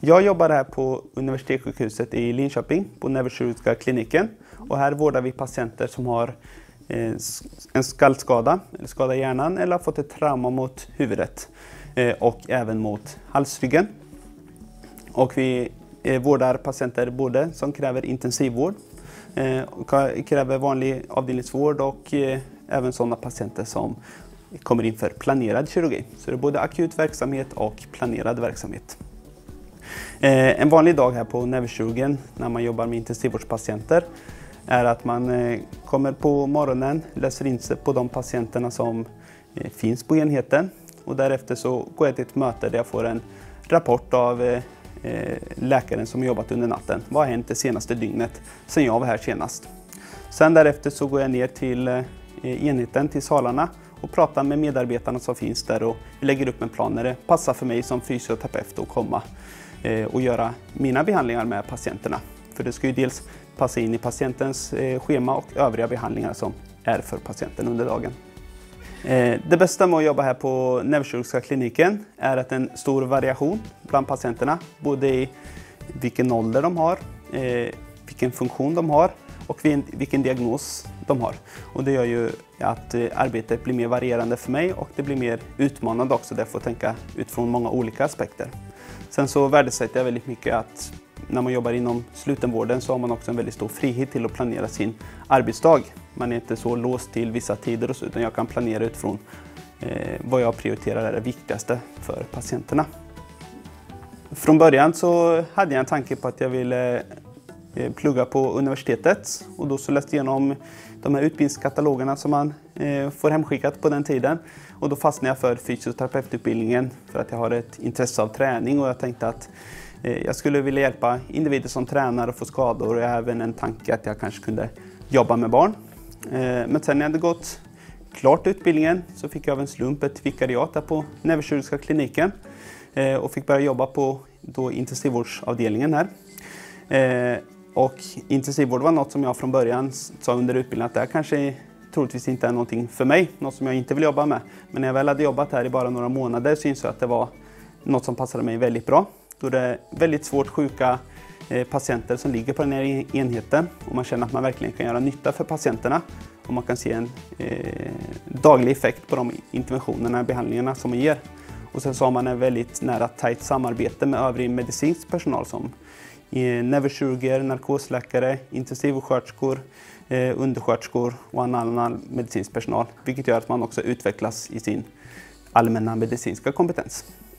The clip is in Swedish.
Jag jobbar här på Universitetssjukhuset i Linköping på neurokirurgiska kliniken. Och här vårdar vi patienter som har en skallskada, eller skada i hjärnan eller har fått ett trauma mot huvudet och även mot halsryggen. Och vi vårdar patienter både som kräver intensivvård, kräver vanlig avdelningsvård och även sådana patienter som kommer in för planerad kirurgi. Så det är både akut verksamhet och planerad verksamhet. En vanlig dag här på neurokirurgen när man jobbar med intensivvårdspatienter är att man kommer på morgonen, läser in sig på de patienterna som finns på enheten och därefter så går jag till ett möte där jag får en rapport av läkaren som jobbat under natten. Vad har hänt det senaste dygnet sedan jag var här senast? Sen därefter så går jag ner till enheten, till salarna och pratar med medarbetarna som finns där och lägger upp en plan när det passar för mig som fysioterapeut att komma och göra mina behandlingar med patienterna. För det ska ju dels passa in i patientens schema och övriga behandlingar som är för patienten under dagen. Det bästa med att jobba här på neurokirurgiska kliniken är att en stor variation bland patienterna, både i vilken ålder de har, vilken funktion de har och vilken diagnos de har. Och det gör ju att arbetet blir mer varierande för mig och det blir mer utmanande också där jag får tänka utifrån många olika aspekter. Sen så värdesätter jag väldigt mycket att när man jobbar inom slutenvården så har man också en väldigt stor frihet till att planera sin arbetsdag. Man är inte så låst till vissa tider och så, utan jag kan planera utifrån vad jag prioriterar är det viktigaste för patienterna. Från början så hade jag en tanke på att jag ville plugga på universitetet och då så läste jag igenom de här utbildningskatalogerna som man får hemskickat på den tiden. Och då fastnade jag för fysioterapeututbildningen för att jag har ett intresse av träning och jag tänkte att jag skulle vilja hjälpa individer som tränar och får skador och jag har även en tanke att jag kanske kunde jobba med barn. Men sen när jag hade gått klart utbildningen så fick jag av en slump ett vikariat där på neurokirurgiska kliniken och fick börja jobba på intensivvårdsavdelningen här. Och intensivvård var något som jag från början sa under utbildningen att det här kanske troligtvis inte är någonting för mig, något som jag inte vill jobba med. Men när jag väl hade jobbat här i bara några månader så insåg jag att det var något som passade mig väldigt bra. Då det är väldigt svårt sjuka patienter som ligger på den här enheten och man känner att man verkligen kan göra nytta för patienterna och man kan se en daglig effekt på de interventionerna och behandlingarna som man ger. Och sen så har man en väldigt nära tajt samarbete med övrig medicinsk personal som neurokirurger, narkosläkare, intensivsköterskor, undersköterskor och annan medicinsk personal, vilket gör att man också utvecklas i sin allmänna medicinska kompetens.